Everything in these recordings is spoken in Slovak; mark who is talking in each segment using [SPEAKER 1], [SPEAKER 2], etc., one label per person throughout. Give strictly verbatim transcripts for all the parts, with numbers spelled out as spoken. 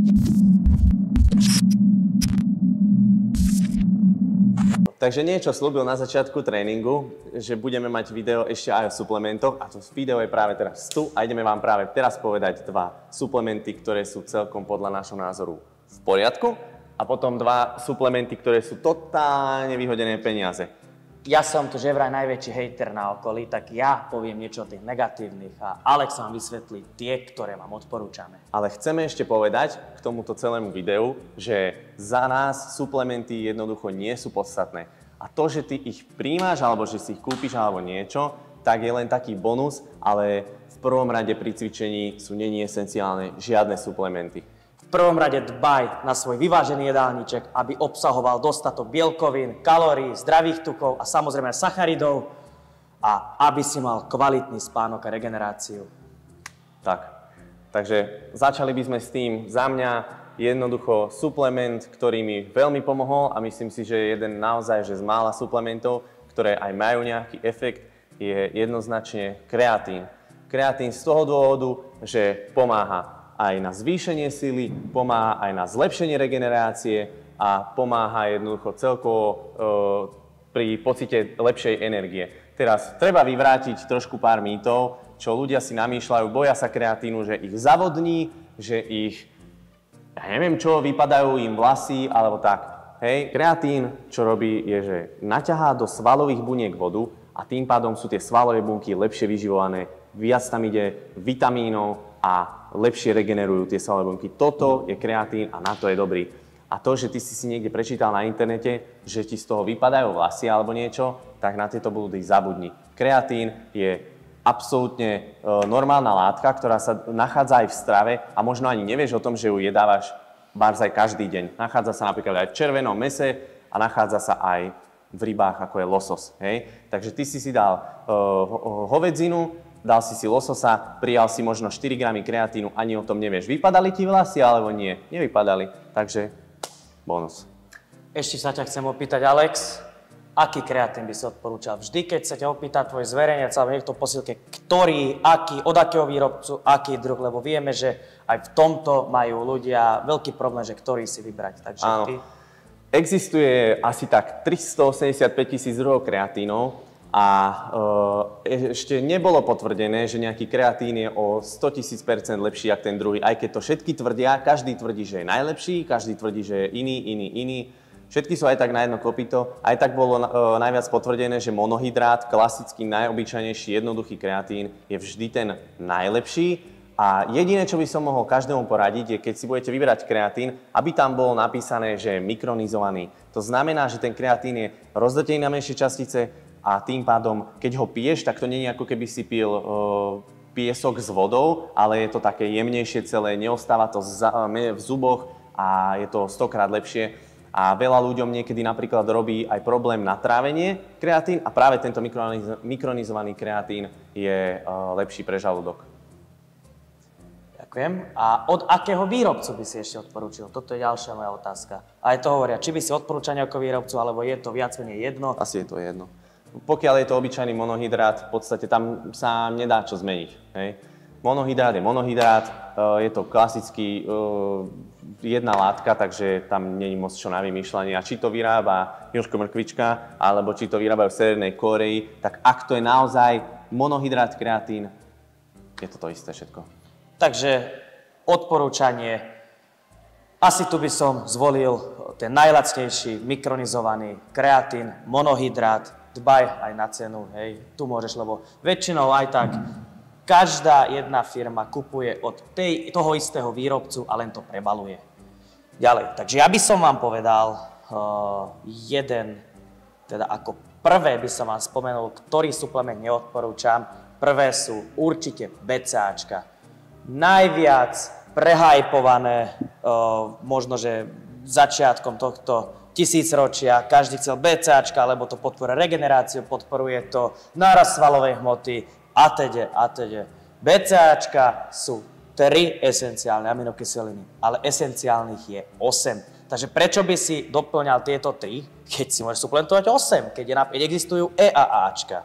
[SPEAKER 1] Takže niečo slúbil na začiatku tréningu, že budeme mať video ešte aj o suplementoch a to video je práve teraz tu a ideme vám práve teraz povedať dva suplementy, ktoré sú celkom podľa nášho názoru v poriadku a potom dva suplementy, ktoré sú totálne vyhodené peniaze.
[SPEAKER 2] Ja som tu že vraj najväčší hejter na okolí, tak ja poviem niečo o tých negatívnych a Alex vám vysvetlí tie, ktoré vám odporúčame.
[SPEAKER 1] Ale chceme ešte povedať k tomuto celému videu, že za nás suplementy jednoducho nie sú podstatné. A to, že ty ich príjmaš, alebo že si ich kúpiš, alebo niečo, tak je len taký bonus, ale v prvom rade pri cvičení sú není esenciálne žiadne suplementy.
[SPEAKER 2] V prvom rade dbaj na svoj vyvážený jedálniček, aby obsahoval dostatok bielkovín, kalórií, zdravých tukov a samozrejme sacharidov a aby si mal kvalitný spánok a regeneráciu.
[SPEAKER 1] Tak, takže začali by sme s tým za mňa. Jednoducho suplement, ktorý mi veľmi pomohol a myslím si, že je jeden naozaj že z mála suplementov, ktoré aj majú nejaký efekt, je jednoznačne kreatín. Kreatín z toho dôvodu, že pomáha aj na zvýšenie sily, pomáha aj na zlepšenie regenerácie a pomáha jednoducho celkovo e, pri pocite lepšej energie. Teraz treba vyvrátiť trošku pár mýtov, čo ľudia si namýšľajú, boja sa kreatínu, že ich zavodní, že ich ja neviem čo, vypadajú im vlasy, alebo tak. Hej, kreatín, čo robí, je, že naťahá do svalových buniek vodu a tým pádom sú tie svalové bunky lepšie vyživované, viac tam ide vitamínov a lepšie regenerujú tie svalové bunky. Toto je kreatín a na to je dobrý. A to, že ty si si niekde prečítal na internete, že ti z toho vypadajú vlasy alebo niečo, tak na tieto blúdy zabudni. Kreatín je absolútne e, normálna látka, ktorá sa nachádza aj v strave a možno ani nevieš o tom, že ju jedávaš bárs aj každý deň. Nachádza sa napríklad aj v červenom mese a nachádza sa aj v rybách, ako je losos. Hej? Takže ty si si dal e, ho, hovedzinu, dal si si lososa, prijal si možno štyri gramy kreatínu, ani o tom nevieš. Vypadali ti vlasy alebo nie? Nevypadali. Takže bonus.
[SPEAKER 2] Ešte sa ťa chcem opýtať, Alex. Aký kreatín by si odporúčal? Vždy, keď sa ťa opýta tvoj zverejnec alebo niekto posilke, ktorý, aký, od akého výrobcu, aký druh, lebo vieme, že aj v tomto majú ľudia veľký problém, že ktorý si vybrať. Takže
[SPEAKER 1] áno.
[SPEAKER 2] ty...
[SPEAKER 1] Existuje asi tak tristoosemdesiatpäť tisíc druhov kreatínov a e, ešte nebolo potvrdené, že nejaký kreatín je o sto tisíc percent lepší ako ten druhý. Aj keď to všetky tvrdia, každý tvrdí, že je najlepší, každý tvrdí, že je iný, iný, iný. Všetky sú aj tak na jedno kopyto. Aj tak bolo e, najviac potvrdené, že monohydrát, klasický, najobyčajnejší, jednoduchý kreatín, je vždy ten najlepší. A jediné, čo by som mohol každému poradiť, je, keď si budete vyberať kreatín, aby tam bolo napísané, že je mikronizovaný. To znamená, že ten kreatín je rozdrtený na menšie častice a tým pádom, keď ho piješ, tak to nie je ako keby si pil e, piesok s vodou, ale je to také jemnejšie celé, neostáva to v zuboch a je to stokrát lepšie. A veľa ľuďom niekedy napríklad robí aj problém na trávenie kreatín a práve tento mikronizovaný kreatín je uh, lepší pre žalúdok.
[SPEAKER 2] Ďakujem. A od akého výrobcu by si ešte odporúčil? Toto je ďalšia moja otázka. A aj to hovoria, či by si odporúčal nejakého výrobcu, alebo je to viac menej jedno? Asi
[SPEAKER 1] je to jedno. Pokiaľ je to obyčajný monohydrát, v podstate tam sa nedá čo zmeniť. Hej? Monohydrát je monohydrát, uh, je to klasický uh, jedna látka, takže tam nie je moc čo na vymýšľanie. A či to vyrába Jožko Mrkvička, alebo či to vyrábajú v Severnej Kórei, tak ak to je naozaj monohydrát kreatín, je to to isté všetko.
[SPEAKER 2] Takže odporúčanie. Asi tu by som zvolil ten najlacnejší mikronizovaný kreatín, monohydrát. Dbaj aj na cenu, hej. Tu môžeš, lebo väčšinou aj tak každá jedna firma kupuje od tej, toho istého výrobcu a len to prebaluje. Ďalej, takže ja by som vám povedal uh, jeden, teda ako prvé by som vám spomenul, ktorý suplement neodporúčam. Prvé sú určite BCAčka. Najviac prehajpované, uh, možno že začiatkom tohto tisícročia, každý chcel BCAčka, lebo to podporuje regeneráciu, podporuje to nárast svalovej hmoty a teda, a teda. BCAčka sú tri esenciálne aminokyseliny, ale esenciálnych je osem. Takže prečo by si doplňal tieto tri, keď si môžeš suplementovať osem, keď, je, keď existujú E a Ačka.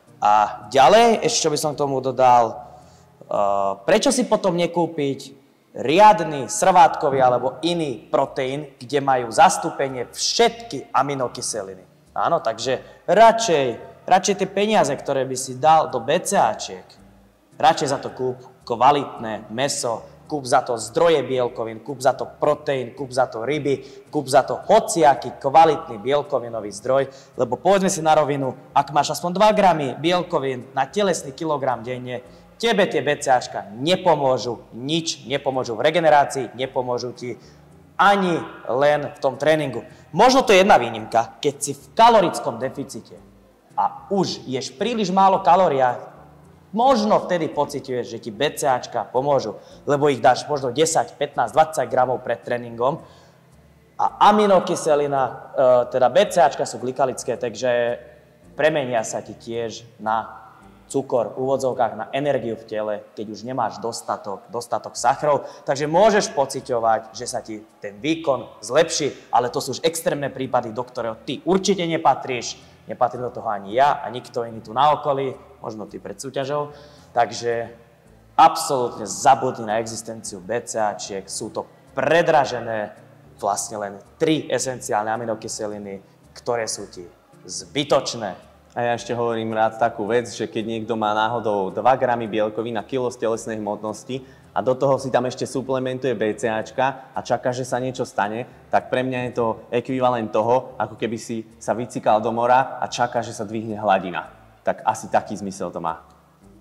[SPEAKER 2] A ďalej, ešte čo by som k tomu dodal, uh, prečo si potom nekúpiť riadny srvátkový alebo iný proteín, kde majú zastúpenie všetky aminokyseliny. Áno, takže radšej, radšej tie peniaze, ktoré by si dal do BCAčiek, radšej za to kúp kvalitné mäso, kúp za to zdroje bielkovín, kúp za to proteín, kúp za to ryby, kúp za to hociaký kvalitný bielkovinový zdroj, lebo povedzme si na rovinu, ak máš aspoň dva gramy bielkovín na telesný kilogram denne, tebe tie BCAčka nepomôžu, nič nepomôžu v regenerácii, nepomôžu ti ani len v tom tréningu. Možno to je jedna výnimka, keď si v kalorickom deficite a už ješ príliš málo kalórií, možno vtedy pociťuješ, že ti BCAčka pomôžu, lebo ich dáš možno desať, pätnásť, dvadsať gramov pred tréningom a aminokyselina, teda BCAčka sú glykalické, takže premenia sa ti tiež na cukor v úvodzovkách, na energiu v tele, keď už nemáš dostatok, dostatok sachrov. Takže môžeš pociťovať, že sa ti ten výkon zlepší, ale to sú už extrémne prípady, do ktorého ty určite nepatríš. Nepatrí do toho ani ja a nikto iný tu na okolí, možno ty pred súťažou. Takže absolútne zabudni na existenciu BCAčiek. Sú to predražené vlastne len tri esenciálne aminokyseliny, ktoré sú ti zbytočné.
[SPEAKER 1] A ja ešte hovorím rád takú vec, že keď niekto má náhodou dva gramy bielkovín na kilo z telesnej hmotnosti a do toho si tam ešte suplementuje BCAčka a čaká, že sa niečo stane, tak pre mňa je to ekvivalent toho, ako keby si sa vycikal do mora a čaká, že sa dvihne hladina. Tak asi taký zmysel to má.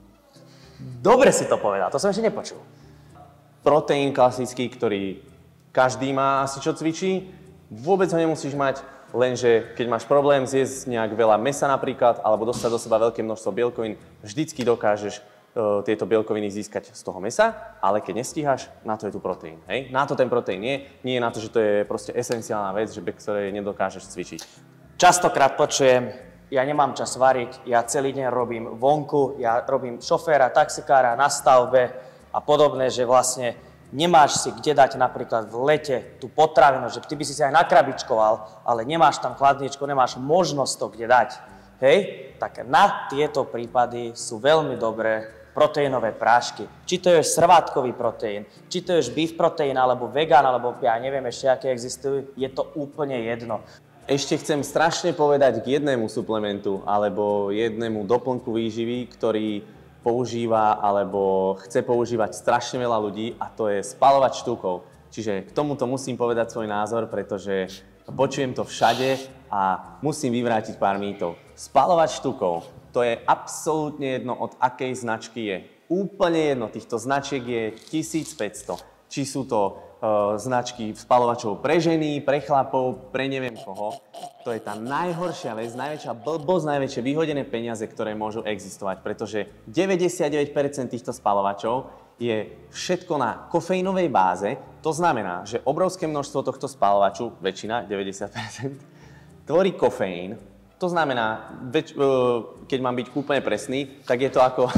[SPEAKER 2] Dobre si to povedal, to som ešte nepočul.
[SPEAKER 1] Proteín klasický, ktorý každý má asi čo cvičí, vôbec ho nemusíš mať. Lenže keď máš problém zjesť nejak veľa mäsa napríklad, alebo dostať do seba veľké množstvo bielkovín, vždycky dokážeš uh, tieto bielkoviny získať z toho mäsa, ale keď nestíhaš, na to je tu proteín. Hej? Na to ten proteín nie, nie je na to, že to je proste esenciálna vec, že bez ktorej nedokážeš cvičiť.
[SPEAKER 2] Častokrát počujem, ja nemám čas variť, ja celý deň robím vonku, ja robím šoféra, taxikára na stavbe a podobné, že vlastne nemáš si kde dať napríklad v lete tú potravinu, že ty by si si aj nakrabičkoval, ale nemáš tam chladničko, nemáš možnosť to kde dať. Hej? Tak na tieto prípady sú veľmi dobré proteínové prášky. Či to je srvátkový proteín, či to je beef proteín, alebo vegan, alebo ja neviem ešte, aké existujú, je to úplne jedno.
[SPEAKER 1] Ešte chcem strašne povedať k jednému suplementu alebo jednému doplnku výživy, ktorý používa alebo chce používať strašne veľa ľudí a to je spaľovač tukov. Čiže k tomuto musím povedať svoj názor, pretože počujem to všade a musím vyvrátiť pár mýtov. Spaľovač tukov, to je absolútne jedno, od akej značky je. Úplne jedno, týchto značiek je tisícpäťsto. Či sú to uh, značky spaľovačov pre ženy, pre chlapov, pre neviem koho. To je tá najhoršia vec, najväčšia blbosť, najväčšie vyhodené peniaze, ktoré môžu existovať, pretože deväťdesiatdeväť percent týchto spaľovačov je všetko na kofeínovej báze. To znamená, že obrovské množstvo tohto spaľovaču, väčšina, deväťdesiat percent, tvorí kofeín. To znamená, več, uh, keď mám byť úplne presný, tak je to ako...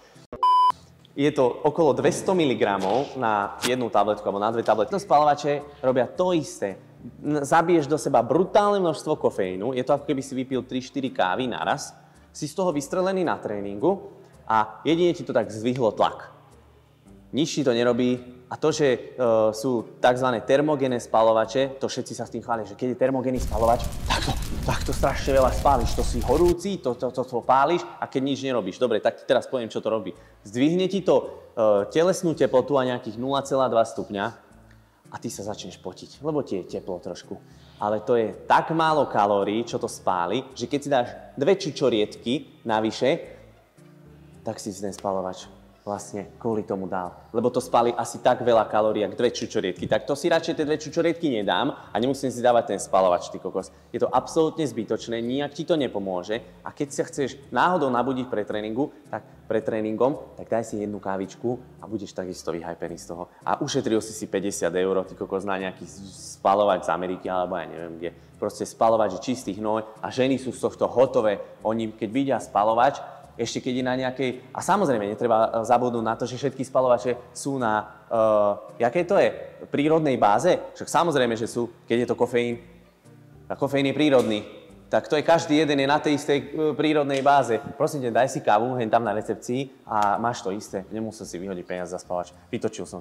[SPEAKER 1] Je to okolo dvesto miligramov na jednu tabletku alebo na dve tabletky. Spaľovače robia to isté. Zabiješ do seba brutálne množstvo kofeínu, je to ako keby si vypil tri štyri kávy naraz, si z toho vystrelený na tréningu a jedine ti to tak zvihlo tlak. Nič ti to nerobí a to, že uh, sú tzv. Termogénne spaľovače, to všetci sa s tým chvália, že keď je termogénny spaľovač, tak to, tak to strašne veľa spáliš, to si horúci, to, to, to, to páliš a keď nič nerobíš. Dobre, tak ti teraz poviem, čo to robí. Zdvihne ti to uh, telesnú teplotu a nejakých nula celá dva stupňa a ty sa začneš potiť, lebo ti je teplo trošku. Ale to je tak málo kalórií, čo to spáli, že keď si dáš dve čučoriedky navyše, tak si ten spaľovač vlastne kvôli tomu dal. Lebo to spáli asi tak veľa kalórií, ako dve čučoriedky. Tak to si radšej tie dve čučoriedky nedám a nemusím si dávať ten spaľovač, ty kokos. Je to absolútne zbytočné, nijak ti to nepomôže. A keď sa chceš náhodou nabudiť pre tréningu, tak pred tréningom, tak daj si jednu kávičku a budeš takisto vyhypený z toho. A ušetril si si päťdesiat eur, ty kokos, na nejaký spaľovač z Ameriky, alebo ja neviem kde. Proste spaľovač je čistý hnoj a ženy sú z tohto hotové. Oni, keď vidia spaľovač, ešte keď je na nejakej... A samozrejme, netreba zabudnúť na to, že všetky spaľovače sú na... Uh, jaké to je? Prírodnej báze? Však samozrejme, že sú, keď je to kofeín. A kofeín je prírodný. Tak to je každý jeden je na tej istej uh, prírodnej báze. Prosím ťa, daj si kávu, hen tam na recepcii a máš to isté. Nemusel si vyhodiť peniaz za spaľovač. Vytočil som sa.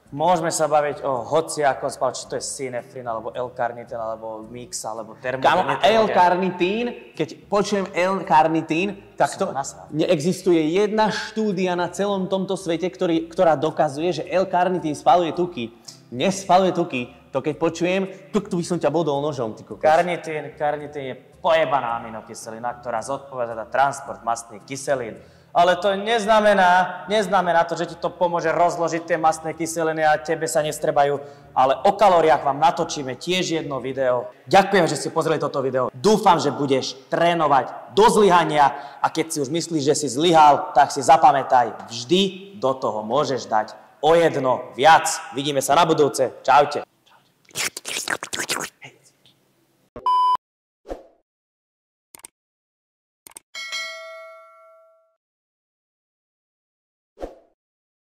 [SPEAKER 2] Môžeme sa baviť o hociakom spal, či to je synefrin, alebo L-karnitín, alebo mix, alebo termogén.
[SPEAKER 1] L-karnitín, keď počujem L-karnitín, tak to neexistuje jedna štúdia na celom tomto svete, ktorý, ktorá dokazuje, že L-karnitín spaluje tuky. Nespaluje tuky. To keď počujem, tu by som ťa bodol nožom, ty kokos.
[SPEAKER 2] Karnitín, karnitín je pojebaná aminokyselina, ktorá zodpovedá za transport mastných kyselín. Ale to neznamená, neznamená to, že ti to pomôže rozložiť tie mastné kyseliny a tebe sa nestrebajú. Ale o kalóriách vám natočíme tiež jedno video. Ďakujem, že ste pozreli toto video. Dúfam, že budeš trénovať do zlyhania a keď si už myslíš, že si zlyhal, tak si zapamätaj, vždy do toho môžeš dať o jedno viac. Vidíme sa na budúce. Čaute.